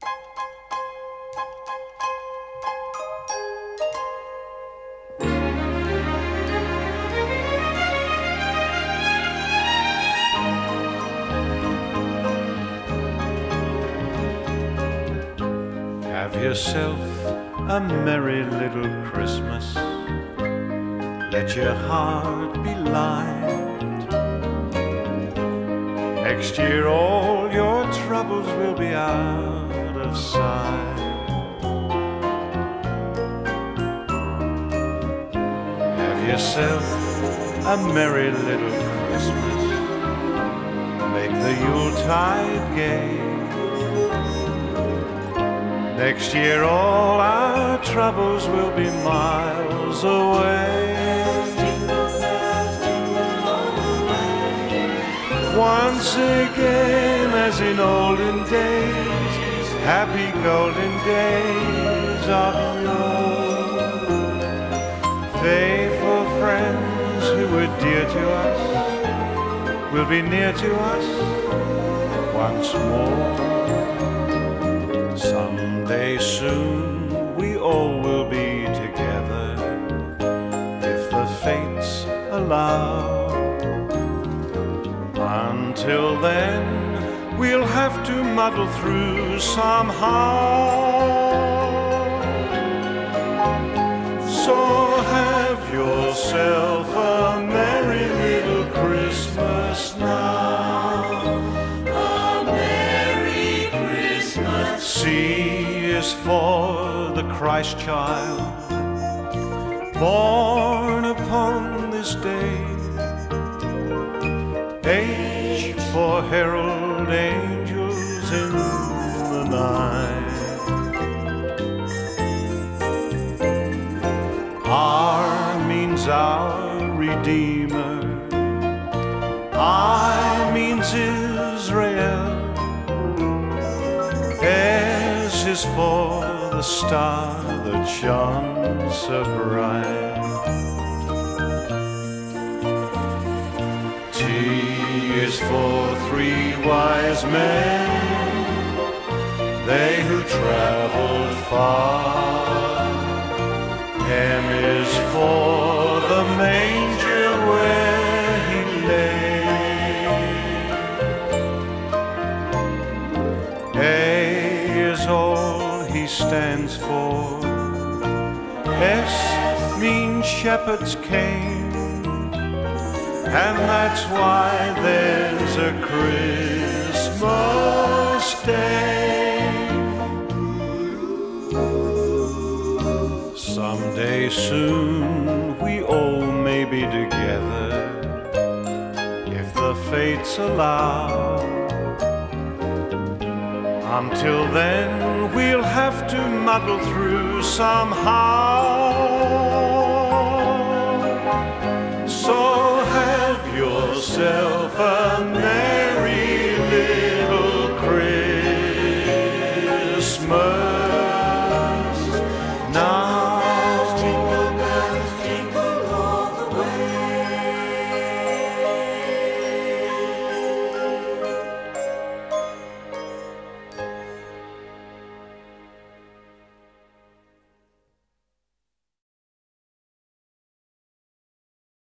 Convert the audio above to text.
Have yourself a merry little Christmas. Let your heart be light. Next year all your troubles will be out of sight. Have yourself a merry little Christmas. Make the Yuletide gay. Next year all our troubles will be miles away. Once again, as in olden days, happy golden days of yore. Faithful friends who were dear to us will be near to us once more. Someday soon we all will be together, if the fates allow. Until then we'll have to muddle through somehow. So have yourself a merry little Christmas now. A Merry Christmas. C is for the Christ child, born upon this day. H for herald angels in the night. R means our Redeemer. I means Israel. S is for the star that shone so bright. T is for three wise men, they who traveled far. M is for the manger where he lay. A is all he stands for. S means shepherds came, and that's why there's a Christmas Day. Someday soon we all may be together, if the fates allow. Until then we'll have to muddle through somehow.